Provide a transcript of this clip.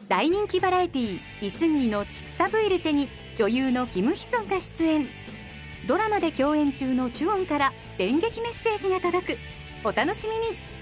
大人気バラエティイスンギのチプサブイルチェに女優のキム・ヒソンが出演。ドラマで共演中のチュオンから電撃メッセージが届く。お楽しみに。